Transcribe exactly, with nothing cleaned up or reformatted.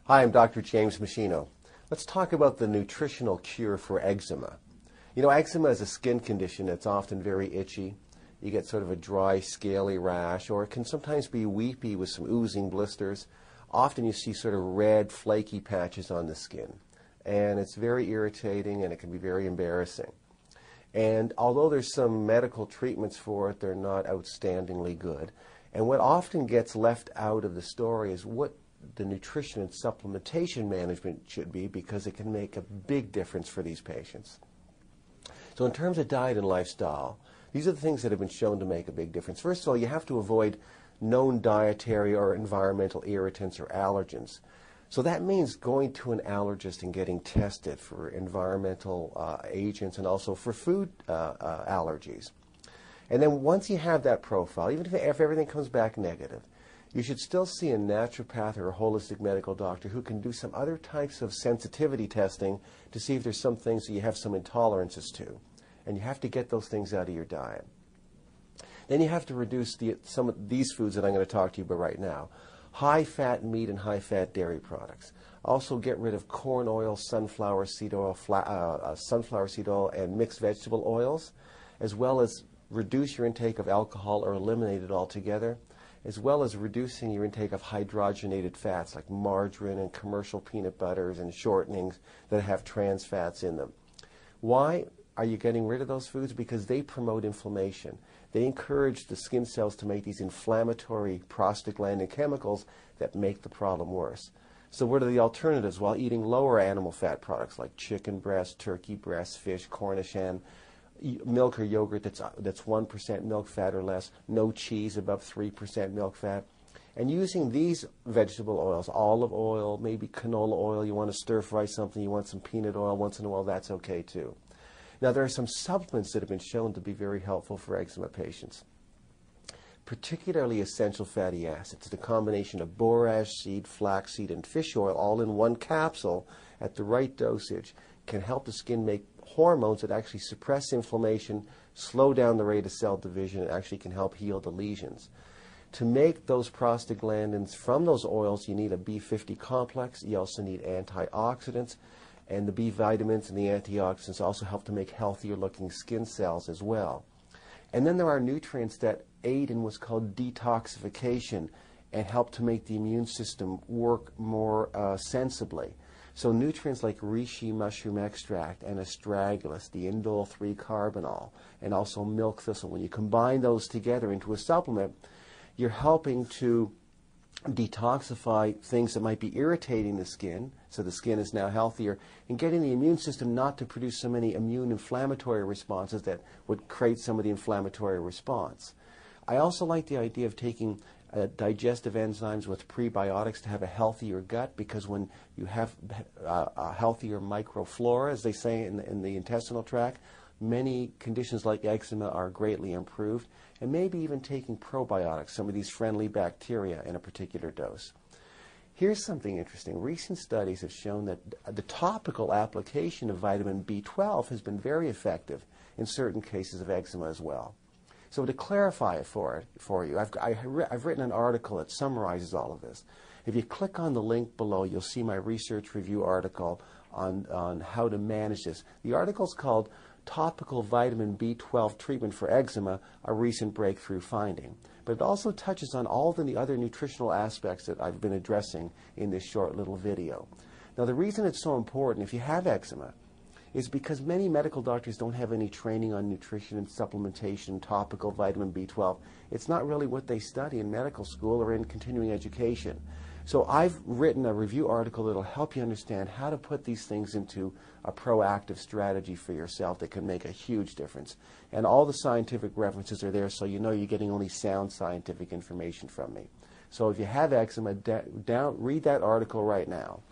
Hi, I'm Doctor James Machino. Let's talk about the nutritional cure for eczema. You know, eczema is a skin condition that's often very itchy. You get sort of a dry, scaly rash, or it can sometimes be weepy with some oozing blisters. Often you see sort of red, flaky patches on the skin. And it's very irritating and it can be very embarrassing. And although there's some medical treatments for it, they're not outstandingly good. And what often gets left out of the story is what the nutrition and supplementation management should be, because it can make a big difference for these patients. So in terms of diet and lifestyle, these are the things that have been shown to make a big difference. First of all, you have to avoid known dietary or environmental irritants or allergens. So that means going to an allergist and getting tested for environmental uh, agents and also for food uh, uh, allergies. And then once you have that profile, even if, if everything comes back negative, you should still see a naturopath or a holistic medical doctor who can do some other types of sensitivity testing to see if there's some things that you have some intolerances to. And you have to get those things out of your diet. Then you have to reduce the, some of these foods that I'm going to talk to you about right now. High-fat meat and high-fat dairy products. Also get rid of corn oil, sunflower seed oil, fla uh, uh, sunflower seed oil, and mixed vegetable oils, as well as reduce your intake of alcohol or eliminate it altogether, as well as reducing your intake of hydrogenated fats like margarine and commercial peanut butters and shortenings that have trans fats in them. Why are you getting rid of those foods? Because they promote inflammation. They encourage the skin cells to make these inflammatory prostaglandin chemicals that make the problem worse. So what are the alternatives? Well, eating lower animal fat products like chicken breast, turkey breast, fish, Cornichon, milk or yogurt that's that's one percent milk fat or less, no cheese above three percent milk fat, and using these vegetable oils, olive oil, maybe canola oil. You want to stir fry something, you want some peanut oil once in a while, that's okay too. Now there are some supplements that have been shown to be very helpful for eczema patients, particularly essential fatty acids. The combination of borage seed, flaxseed, and fish oil all in one capsule at the right dosage can help the skin make hormones that actually suppress inflammation, slow down the rate of cell division, and actually can help heal the lesions. To make those prostaglandins from those oils, you need a B fifty complex. You also need antioxidants, and the B vitamins and the antioxidants also help to make healthier looking skin cells as well. And then there are nutrients that aid in what's called detoxification and help to make the immune system work more uh, sensibly. So nutrients like reishi mushroom extract and astragalus, the indole three carbinol, and also milk thistle, when you combine those together into a supplement, you're helping to detoxify things that might be irritating the skin, so the skin is now healthier, and getting the immune system not to produce so many immune inflammatory responses that would create some of the inflammatory response. I also like the idea of taking Uh, digestive enzymes with prebiotics to have a healthier gut, because when you have uh, a healthier microflora, as they say in the, in the intestinal tract, many conditions like eczema are greatly improved, and maybe even taking probiotics, some of these friendly bacteria, in a particular dose. Here's something interesting. Recent studies have shown that the topical application of vitamin B twelve has been very effective in certain cases of eczema as well. So to clarify it for, it, for you, I've, I, I've written an article that summarizes all of this. If you click on the link below, you'll see my research review article on, on how to manage this. The article's called Topical Vitamin B twelve Treatment for Eczema, a Recent Breakthrough Finding. But it also touches on all of the other nutritional aspects that I've been addressing in this short little video. Now the reason it's so important, if you have eczema, is because many medical doctors don't have any training on nutrition and supplementation, topical vitamin B twelve. It's not really what they study in medical school or in continuing education. So I've written a review article that will help you understand how to put these things into a proactive strategy for yourself that can make a huge difference. And all the scientific references are there, so you know you're getting only sound scientific information from me. So if you have eczema, down, read that article right now.